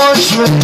boş ver.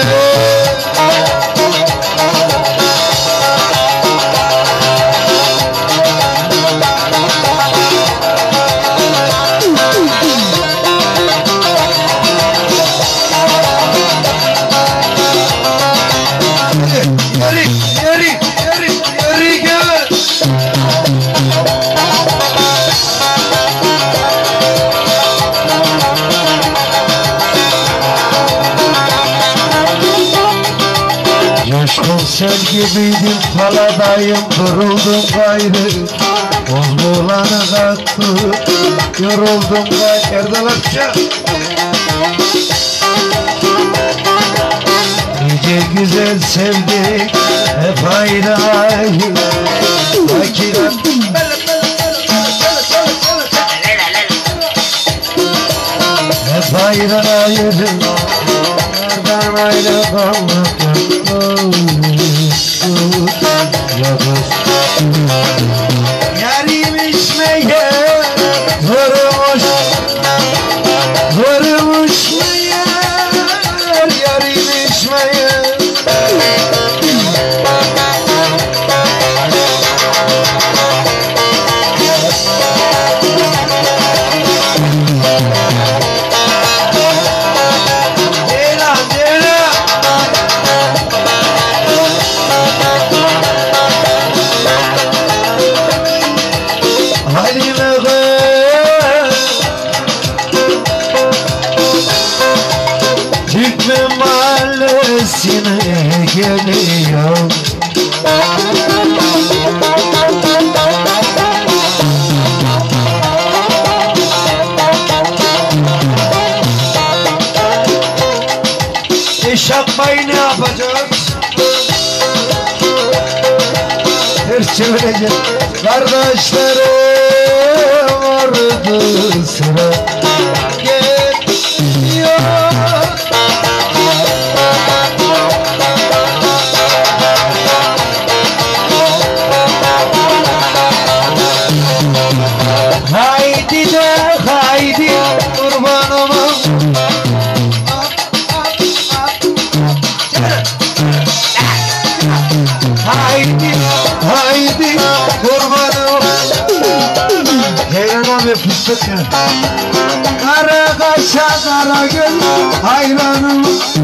Sen gibiydim paladayım, duruldum gayrı. Bozbulanı kattı, yoruldum gayrı. Erdal Akça. Nice güzel sevdik, hep ayrı ayrı. Makinet hep ayrı ayrı. Nereden ayrı kalmak yarim içmeye varmış, varmış meğer yarim içmeye. Hükmü mahallesine geliyor. İş yapmayı ne yapacağız? Ters çevirecek. Kardeşlerim vardı sıra geliyor. Haydi de haydi kurbanıma. Haydi haydi kurbanıma. Ceylan abi fıstık ya. Kara kaşa kara göz hayranım.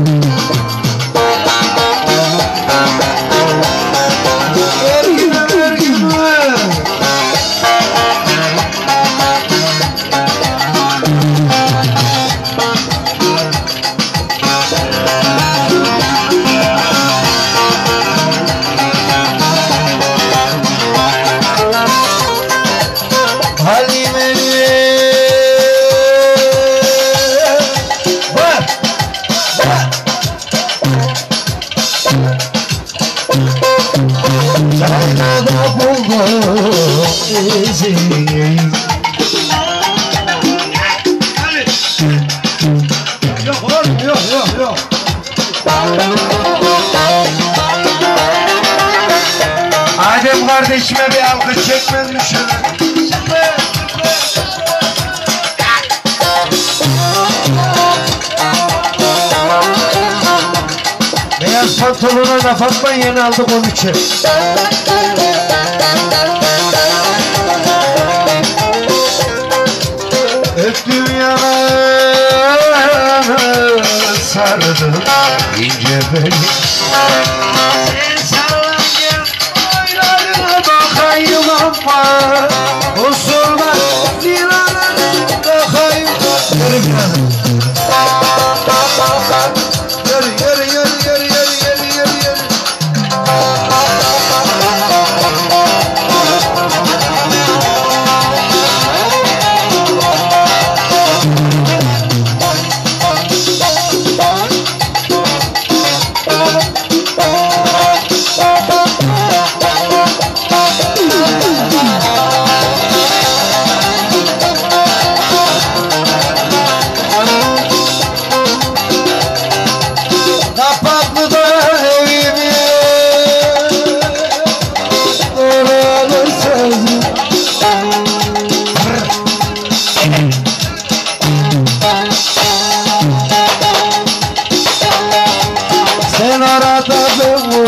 Yok. Adem kardeşime bir alkış çekmez mi şöyle? Beyaz pantolona laf atmayın, yeni aldık 13'e. Öptüm yanağını sardım ince beni. Sen sallan gel oylarına bakayım ama usullar dilanına bakayım. Yürü birader. Yürü.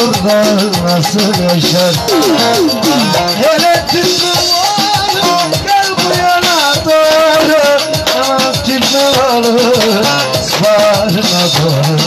orada nasıl yaşar? Hele çıkıvalım gel bu yana doğru, aman çıkıvalım ısmarına doğru.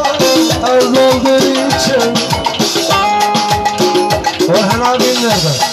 Orhan abim nerede?